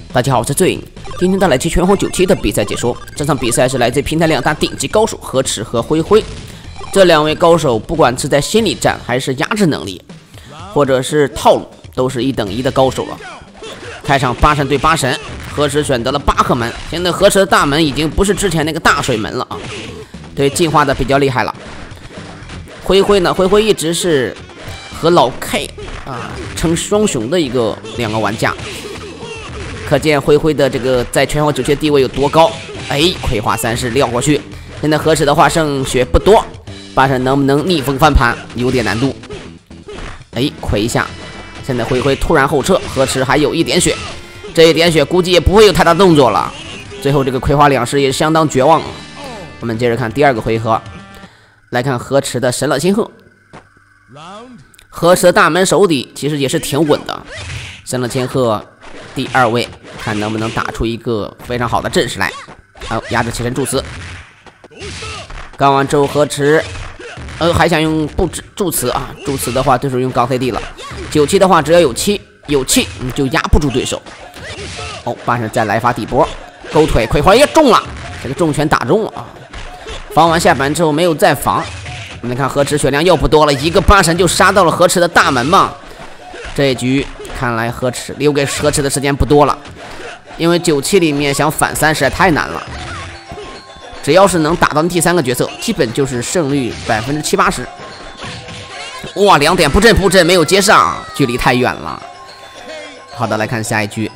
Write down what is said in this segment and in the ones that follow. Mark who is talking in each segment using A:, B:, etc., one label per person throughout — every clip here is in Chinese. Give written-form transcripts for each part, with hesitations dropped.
A: 大家好，我是醉影，今天带来期拳皇9期的比赛解说。这场比赛是来自平台2大顶级高手何池和灰灰。这2位高手不管是在心理战还是压制能力，或者是套路，都是1等1的高手了。开场8神对8神，何池选择了巴赫门。现在何池的大门已经不是之前那个大水门了啊，对，进化的比较厉害了。灰灰呢，灰灰一直是和老 K 称双雄的2个玩家。可见灰灰的这个在拳皇9期地位有多高。葵花3式撂过去。现在何池的话剩血不多，8神能不能逆风翻盘有点难度。亏一下。现在灰灰突然后撤，何池还有1点血，这1点血估计也不会有太大动作了。最后这个葵花2式也相当绝望。我们接着看第2个回合，来看何池的神乐星鹤。何池的大门手底其实也是挺稳的，神乐千鹤第2位，看能不能打出一个非常好的阵势来。好，压制起身助词，刚完之后何池还想用助词啊，助词的话就是用钢 CD 了。9期的话只要有气你就压不住对手。8神再来一发底波，勾腿葵花也中了，这个重拳打中了啊。防完下板之后没有再防，我们看何池血量又不多了，一个8神就杀到了何池的大门嘛。这一局看来何池留给何池的时间不多了，因为9期里面想反3实在太难了。只要是能打到第3个角色，基本就是胜率70%-80%。哇，2点布阵没有接上，距离太远了。好的，来看下一局。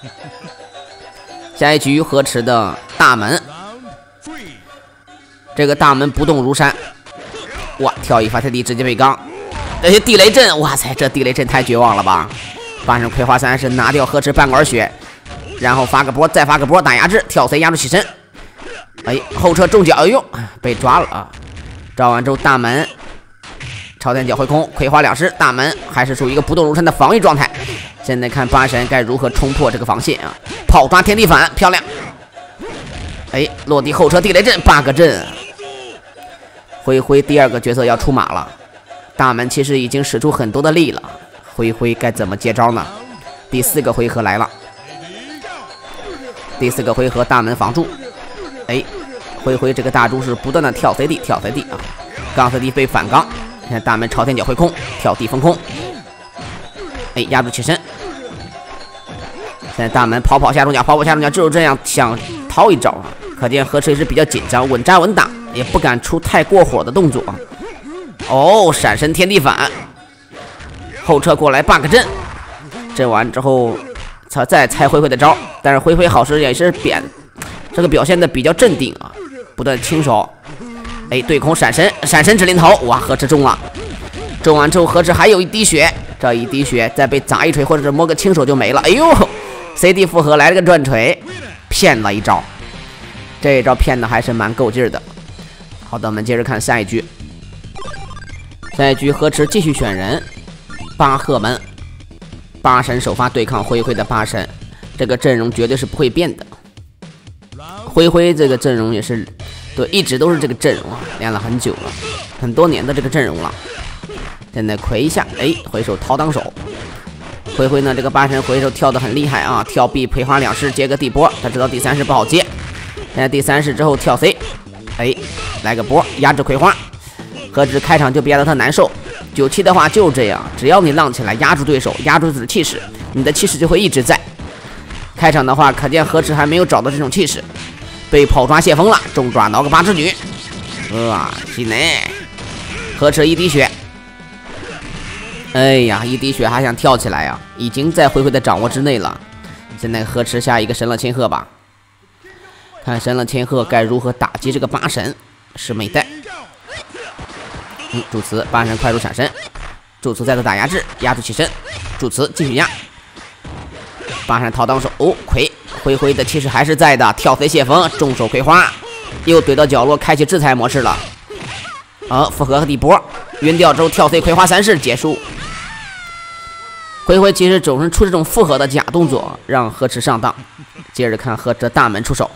A: 下一局何池的大门，这个大门不动如山。哇，跳一发泰迪直接被刚。这些地雷阵，哇塞，这地雷阵太绝望了吧！8神葵花3式拿掉何池半管血，然后发个波，再发个波打压制，跳 C 压住起身。后撤中脚，被抓了啊！抓完之后大门朝天脚回空，葵花2式，大门还是处于一个不动如山的防御状态。现在看8神该如何冲破这个防线啊！跑抓天地反，漂亮！落地后撤地雷阵 ，bug 阵。灰灰第2个角色要出马了，大门其实已经使出很多的力了，灰灰该怎么接招呢？第4个回合来了，第4个回合大门防住。灰灰这个大猪是不断的跳 CD 啊，刚 CD 被反刚，现在大门朝天脚回空，跳地封空，压住起身。现在大门跑下中脚，就是这样想掏一招啊。可见何池也是比较紧张，稳扎稳打，也不敢出太过火的动作。闪身天地反，后撤过来 bug 阵，阵完之后再猜灰灰的招，但是灰灰好似也是这个表现的比较镇定啊，不断轻手。对空闪身指令头，哇，何池中了。中完之后何池还有1滴血，这1滴血再被砸一锤或者是摸个轻手就没了。CD 复合来了个转锤，骗了一招，这一招骗的还是蛮够劲儿的。好的，我们接着看下一局。下一局何池继续选人，巴赫门8神首发对抗灰灰的8神，这个阵容绝对是不会变的。灰灰这个阵容也是对，一直都是这个阵容啊，练了很久了，很多年的这个阵容了。现在亏一下，回手掏当手。灰灰呢，这个8神回手跳得很厉害啊，跳 B 葵花2式接个地波，他知道第3式不好接。现在第3式之后跳 C， 来个波压制葵花。何池开场就压得他难受。9期的话就是这样，只要你浪起来压住对手，压住自己的气势，你的气势就会一直在。开场的话，可见何池还没有找到这种气势，被跑抓泄风了，重抓挠个8之女。心内何池1滴血。1滴血还想跳起来呀，已经在灰灰的掌握之内了。现在何池下一个神乐千鹤吧，看神乐千鹤该如何打击这个8神。是美代，助词8神快速闪身，助词再度打压制，压住起身，助词继续压。8神掏当手，亏，灰灰的气势还是在的，跳飞泄风，重手葵花，又怼到角落，开启制裁模式了。复合和地波，晕掉之后跳飞葵花3式结束。灰灰其实总是出这种复合的假动作，让何池上当。接着看何池大门出手，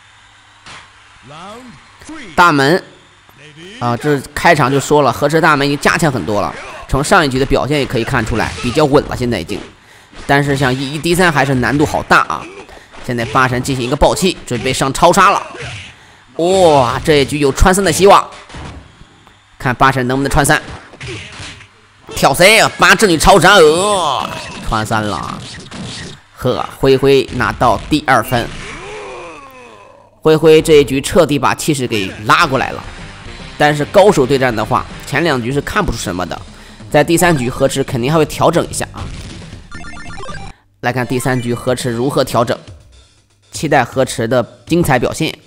A: 大门这开场就说了，何池大门已经加强很多了，从上一局的表现也可以看出来，比较稳了，现在已经。但是像1D3还是难度好大啊。 现在八神进行一个爆气，准备上超杀了。哇，这一局有穿3的希望，看八神能不能穿3。跳 C， 八智女超杀，穿3了。呵，灰灰拿到第2分。灰灰这一局彻底把气势给拉过来了。但是高手对战的话，前2局是看不出什么的，在第3局河池肯定还会调整一下啊。来看第3局河池如何调整，期待河池的精彩表现。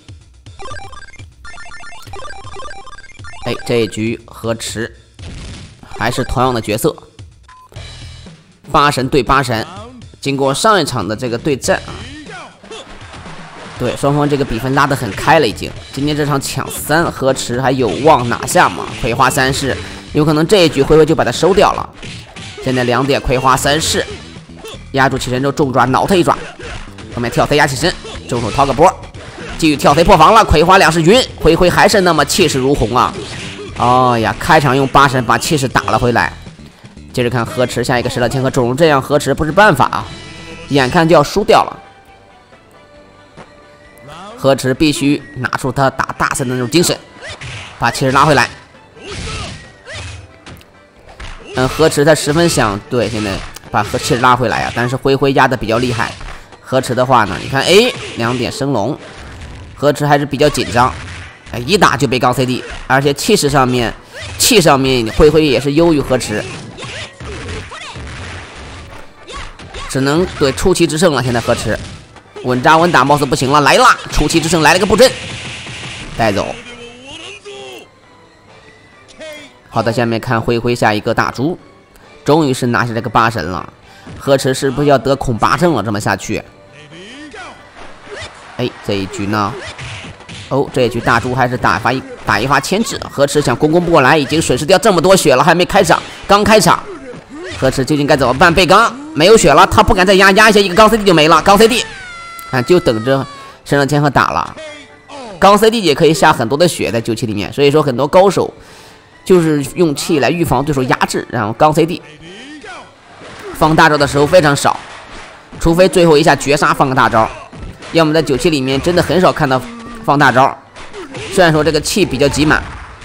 A: 哎，这一局河池还是同样的角色，八神对八神。经过上一场的这个对战啊，对双方这个比分拉得很开了，已经。今天这场抢3，河池还有望拿下吗？葵花3世有可能这一局灰灰就把它收掉了。现在2点，葵花3世压住起身之后重抓挠他一爪，后面跳飞压起身，中手掏个波，继续跳飞破防了。葵花2世晕，灰灰还是那么气势如虹啊！哦呀，开场用八神把气势打了回来。接着看河池下一个石冷千和种龙，这样河池不是办法啊，眼看就要输掉了。河池必须拿出他打大赛的那种精神，把气势拉回来。河池他十分想对现在把气势拉回来啊，但是灰灰压的比较厉害。河池的话呢，你看哎，2点升龙，河池还是比较紧张，哎，一打就被刚 CD， 而且气上面灰灰也是优于河池。只能对出奇制胜了。现在河池稳扎稳打，貌似不行了，来了！出奇制胜来了个布阵，带走。好的，下面看灰灰下一个大猪，终于是拿下这个八神了。河池是不是要得恐8症了？这么下去，哎，这一局呢？哦，这一局大猪还是打一发牵制，河池想攻不过来，已经损失掉这么多血了，还没开场，刚开场。河池究竟该怎么办？被刚没有血了，他不敢再压一下，一个刚 CD 就没了。刚 CD， 啊，就等着神冷千鹤打了。刚 CD 也可以下很多的血在97里面，所以说很多高手就是用气来预防对手压制，然后刚 CD 放大招的时候非常少，除非最后一下绝杀放个大招，要么在97里面真的很少看到放大招。虽然说这个气比较挤满，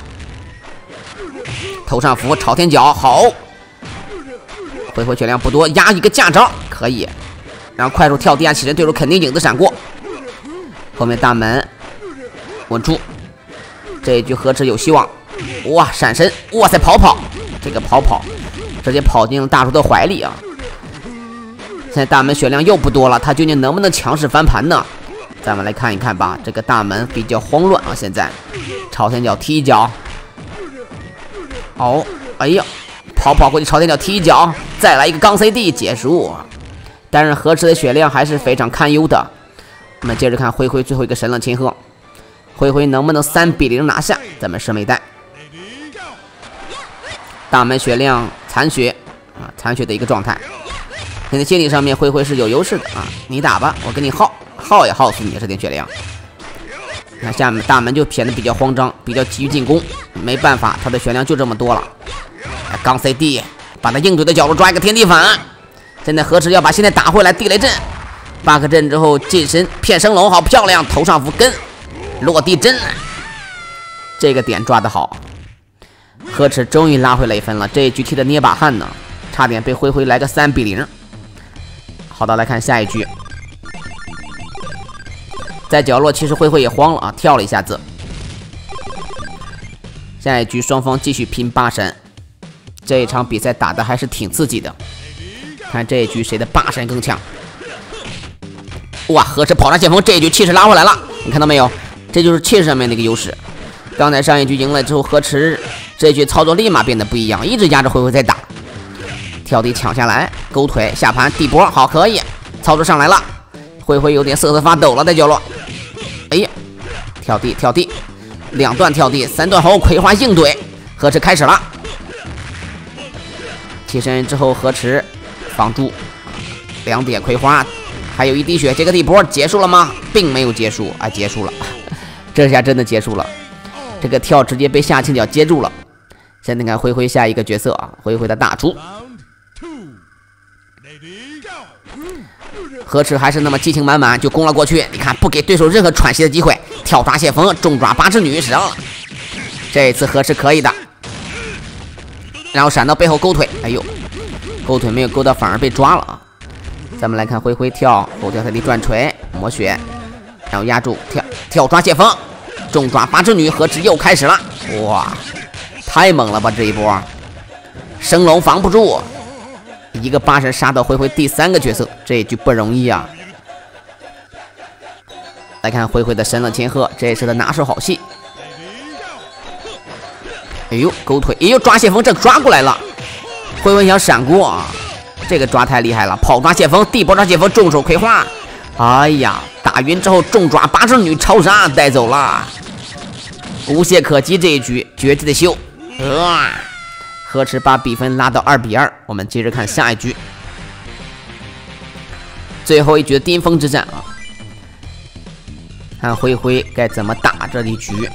A: 头上符朝天脚好。回回血量不多，压一个架招可以，然后快速跳地下起身，对手肯定影子闪过。后面大门稳住，这一局河池有希望。哇，闪身，哇塞，跑，这个跑直接跑进了大猪的怀里啊！现在大门血量又不多了，他究竟能不能强势翻盘呢？咱们来看一看吧。这个大门比较慌乱啊，现在朝天脚踢一脚，哦，哎呀！跑过去，朝天脚踢一脚，再来一个刚 CD 结束。但是河池的血量还是非常堪忧的。我们接着看灰灰最后一个神冷千鹤，灰灰能不能3比0拿下？咱们拭目以待。大门血量残血啊，残血的一个状态。现在心理上面灰灰是有优势的啊，你打吧，我跟你耗也耗死你这点血量。那下面大门就显得比较慌张，比较急于进攻，没办法，他的血量就这么多了。刚 CD 把他应对的角度抓一个天地反，现在河池要把现在打回来，地雷阵，8个阵之后近身骗升龙，好漂亮，头上符根落地针，这个点抓得好，河池终于拉回来1分了。这一局踢的捏把汗呢，差点被灰灰来个3比0。好的，来看下一局，在角落其实灰灰也慌了啊，跳了一下子。下一局双方继续拼8神。这一场比赛打的还是挺刺激的，看这一局谁的8神更强。哇，河池跑上前锋，这一局气势拉回来了，你看到没有？这就是气势上面的一个优势。刚才上一局赢了之后，河池这一局操作立马变得不一样，一直压着灰灰在打，跳地抢下来，勾腿下盘地波，好，可以，操作上来了。灰灰有点瑟瑟发抖了，在角落。哎呀，跳地，2段跳地，3段后葵花硬怼，河池开始了。起身之后，河池防住2点葵花，还有1滴血，这个地波结束了吗？并没有结束啊，结束了，这下真的结束了。这个跳直接被下青脚接住了。现在看灰灰下一个角色啊，灰灰的大猪。 何池还是那么激情满满，就攻了过去。你看，不给对手任何喘息的机会，跳抓蟹锋，重抓八只女上了。这一次何池可以的，然后闪到背后勾腿，哎呦，勾腿没有勾到，反而被抓了啊！咱们来看灰灰跳后跳台地转锤抹血，然后压住跳抓蟹锋，重抓八只女，何池又开始了，哇，太猛了吧这一波！升龙防不住，一个8神杀到灰灰第3个角色，这一局不容易啊！来看灰灰的神冷千鹤，这也是他拿手好戏。哎呦，勾腿，哎呦，抓蟹锋这抓过来了，灰灰想闪过啊，这个抓太厉害了，跑抓蟹锋，地波抓蟹锋，重手葵花，哎呀，打晕之后重抓八只女超杀带走了，无懈可击，这一局绝技的秀，何池把比分拉到2比2，我们接着看下一局，最后一局的巅峰之战啊，看灰灰该怎么打这一局。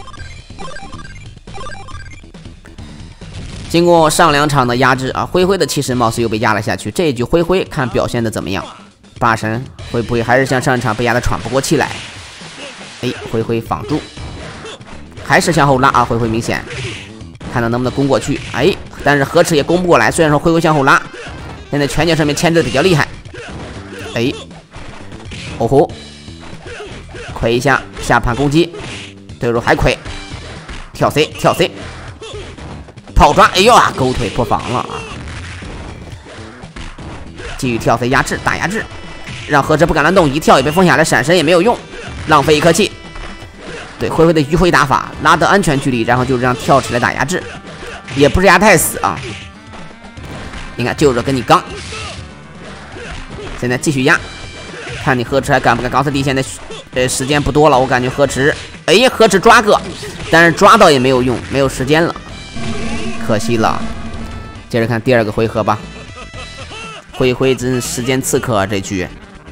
A: 经过上2场的压制啊，灰灰的气势貌似又被压了下去。这一局灰灰看表现的怎么样？8神会不会还是像上一场被压得喘不过气来？哎，灰灰防住，还是向后拉啊！灰灰明显看他能不能攻过去。哎，但是何池也攻不过来。虽然说灰灰向后拉，现在拳脚上面牵制的比较厉害。哎，哦吼，亏一下下盘攻击，对手还亏，跳 C 跳 C。跑抓，哎呦啊，勾腿破防了啊！继续跳 C 压制，打压制，让何池不敢乱动，一跳也被封下来，闪身也没有用，浪费一颗气。对，灰灰的迂回打法，拉得安全距离，然后就这样跳起来打压制，也不是压太死啊。你看，就着跟你刚，现在继续压，看你何池还敢不敢刚才地线的时间不多了，我感觉何池，哎，何池抓个，但是抓到也没有用，没有时间了。可惜了，接着看第2个回合吧。灰灰真时间刺客啊，这局。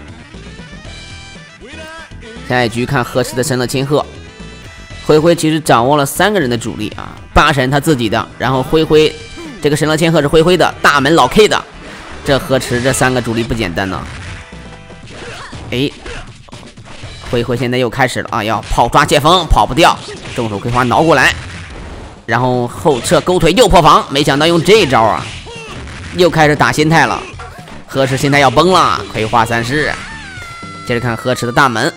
A: 下一局看何池的神冷千鹤。灰灰其实掌握了3个人的主力啊，8神他自己的，然后灰灰这个神冷千鹤是灰灰的，大门老 K 的，这何池这3个主力不简单呢。哎，灰灰现在又开始了啊，要跑抓剑锋，跑不掉，重手葵花挠过来。然后后撤勾腿又破防，没想到用这招啊，又开始打心态了。何池心态要崩了，葵花3式。接着看何池的大门，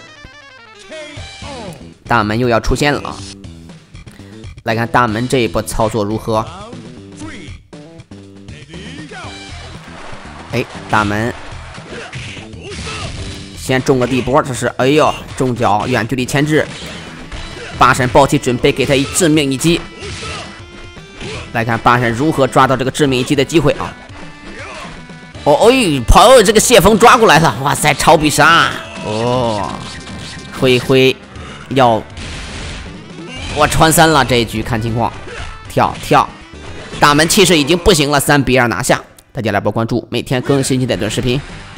A: 大门又要出现了啊！来看大门这一波操作如何？哎，大门先中个地波，这是哎呦，中脚远距离牵制，8神暴气准备给他一致命一击。来看8神如何抓到这个致命一击的机会啊！哦，哎，跑这个蟹锋抓过来了，哇塞，超必杀！哦，灰灰要我穿3了，这一局看情况，跳，大门气势已经不行了，3比2拿下。大家来波关注，每天更新期的短视频。